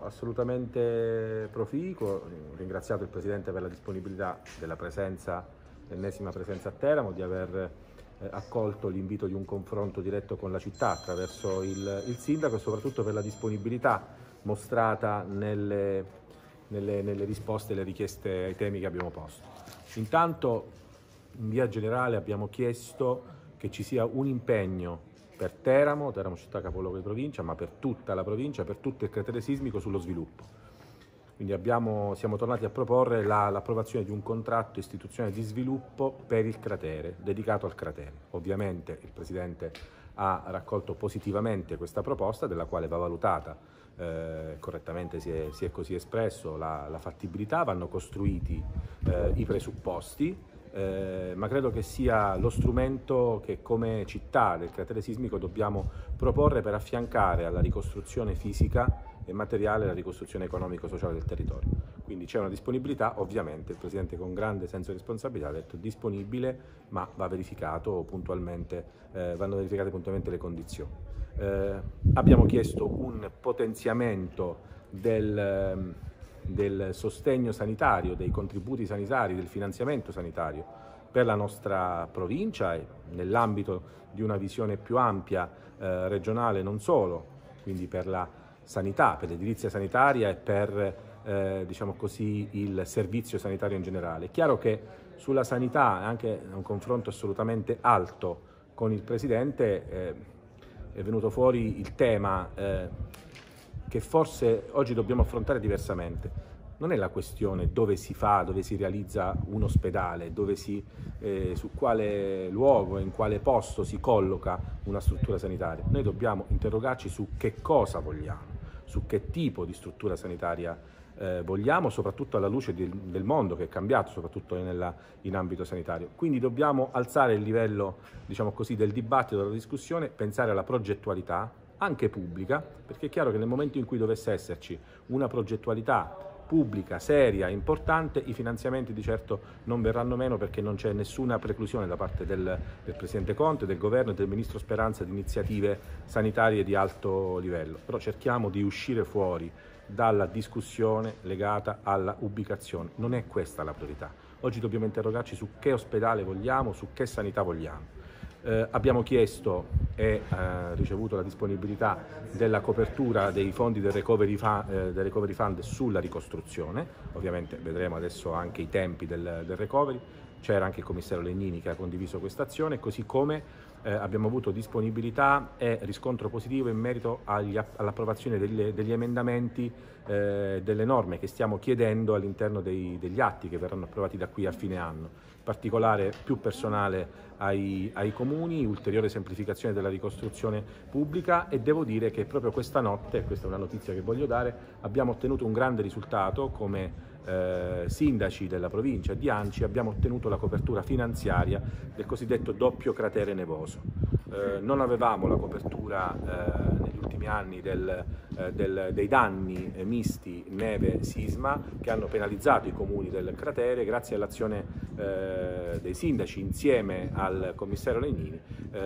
assolutamente proficuo, ho ringraziato il Presidente per la disponibilità della presenza, l'ennesima presenza a Teramo, di aver accolto l'invito di un confronto diretto con la città attraverso il Sindaco e soprattutto per la disponibilità mostrata nelle risposte e le richieste ai temi che abbiamo posto. Intanto, in via generale, abbiamo chiesto che ci sia un impegno per Teramo città capoluogo di provincia, ma per tutta la provincia, per tutto il cratere sismico sullo sviluppo. Quindi siamo tornati a proporre l'approvazione di un contratto istituzionale di sviluppo per il cratere, dedicato al cratere. Ovviamente il Presidente ha raccolto positivamente questa proposta, della quale va valutata, correttamente si è così espresso, la fattibilità, vanno costruiti i presupposti, ma credo che sia lo strumento che come città del cratere sismico dobbiamo proporre per affiancare alla ricostruzione fisica e materiale la ricostruzione economico-sociale del territorio. Quindi c'è una disponibilità, ovviamente il Presidente con grande senso di responsabilità ha detto disponibile, ma vanno verificate puntualmente le condizioni. Abbiamo chiesto un potenziamento del sostegno sanitario, dei contributi sanitari, del finanziamento sanitario per la nostra provincia e nell'ambito di una visione più ampia regionale non solo, quindi per la sanità, per l'edilizia sanitaria e per diciamo così, il servizio sanitario in generale. È chiaro che sulla sanità, anche un confronto assolutamente alto con il Presidente, è venuto fuori il tema che forse oggi dobbiamo affrontare diversamente. Non è la questione dove si realizza un ospedale, su quale luogo, in quale posto si colloca una struttura sanitaria. Noi dobbiamo interrogarci su che cosa vogliamo, su che tipo di struttura sanitaria vogliamo, soprattutto alla luce del mondo che è cambiato, soprattutto in ambito sanitario. Quindi dobbiamo alzare il livello, diciamo così, del dibattito, della discussione, pensare alla progettualità, anche pubblica, perché è chiaro che nel momento in cui dovesse esserci una progettualità pubblica, seria, importante, i finanziamenti di certo non verranno meno, perché non c'è nessuna preclusione da parte del Presidente Conte, del Governo e del Ministro Speranza di iniziative sanitarie di alto livello. Però cerchiamo di uscire fuori dalla discussione legata alla ubicazione. Non è questa la priorità. Oggi dobbiamo interrogarci su che ospedale vogliamo, su che sanità vogliamo. Abbiamo chiesto e ricevuto la disponibilità della copertura dei fondi del Recovery Fund sulla ricostruzione. Ovviamente vedremo adesso anche i tempi del recovery. C'era anche il commissario Legnini che ha condiviso questa azione, così come abbiamo avuto disponibilità e riscontro positivo in merito all'approvazione degli emendamenti delle norme che stiamo chiedendo all'interno degli atti che verranno approvati da qui a fine anno. In particolare più personale ai comuni, ulteriore semplificazione della ricostruzione pubblica, e devo dire che proprio questa notte, questa è una notizia che voglio dare, abbiamo ottenuto un grande risultato come sindaci della provincia di Anci. Abbiamo ottenuto la copertura finanziaria del cosiddetto doppio cratere nevoso. Non avevamo la copertura negli ultimi anni dei danni misti neve-sisma che hanno penalizzato i comuni del cratere. Grazie all'azione dei sindaci insieme al commissario Legnini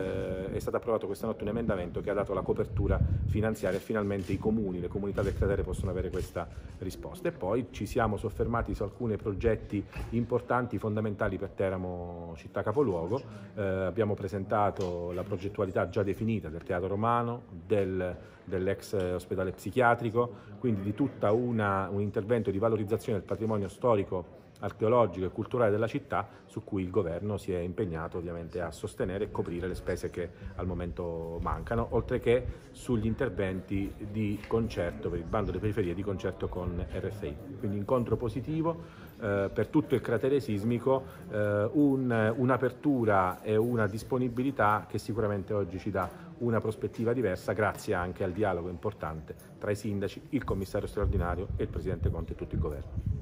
è stato approvato questa notte un emendamento che ha dato la copertura finanziaria e finalmente i comuni, le comunità del cratere possono avere questa risposta. E poi ci siamo soffermati su alcuni progetti importanti, fondamentali per Teramo città capoluogo. Abbiamo presentato la progettualità già definita del Teatro Romano, dell'ex ospedale psichiatrico, quindi di tutta un intervento di valorizzazione del patrimonio storico, archeologico e culturale della città, su cui il governo si è impegnato ovviamente a sostenere e coprire le spese che al momento mancano, oltre che sugli interventi di concerto per il bando delle periferie di concerto con RFI. Quindi incontro positivo per tutto il cratere sismico, un'apertura e una disponibilità che sicuramente oggi ci dà una prospettiva diversa, grazie anche al dialogo importante tra i sindaci, il commissario straordinario e il Presidente Conte e tutto il governo.